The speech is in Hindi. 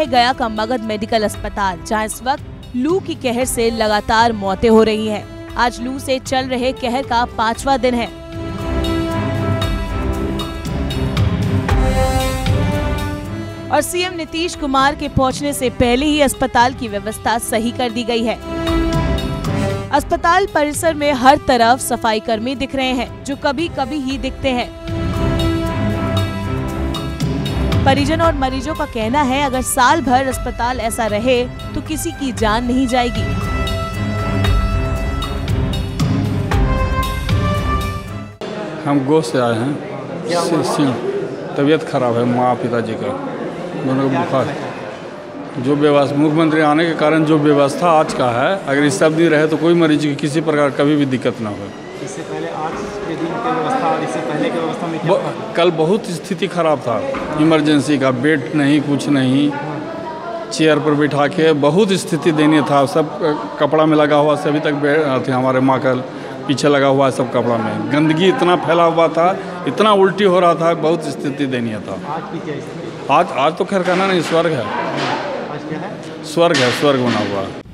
है गया का मगध मेडिकल अस्पताल, जहां इस वक्त लू की कहर से लगातार मौतें हो रही हैं। आज लू से चल रहे कहर का 5वां दिन है। और सीएम नीतीश कुमार के पहुंचने से पहले ही अस्पताल की व्यवस्था सही कर दी गई है। अस्पताल परिसर में हर तरफ सफाई कर्मी दिख रहे हैं, जो कभी कभी ही दिखते हैं। परिजन और मरीजों का कहना है, अगर साल भर अस्पताल ऐसा रहे तो किसी की जान नहीं जाएगी। हम गोश से आए हैं। तबीयत खराब है, माँ पिताजी का दोनों का बुखार। जो व्यवस्था मुख्यमंत्री आने के कारण जो व्यवस्था आज का है, अगर इस सब दिन रहे तो कोई मरीज की किसी प्रकार कभी भी दिक्कत ना हो। इससे पहले आज के दिन की व्यवस्था और इससे पहले की व्यवस्था में क्या कल बहुत स्थिति खराब था, इमरजेंसी का बेड नहीं, कुछ नहीं, चेयर पर बिठा के बहुत स्थिति दयनीय था। सब कपड़ा में लगा हुआ, सभी तक थे, हमारे माँ का पीछे लगा हुआ है सब कपड़ा में। गंदगी इतना फैला हुआ था, इतना उल्टी हो रहा था, बहुत स्थिति दयनीय था। आज की क्या स्थिति? आज तो खैर कहना नहीं, स्वर्ग है, आज क्या है? स्वर्ग है, स्वर्ग बना हुआ है।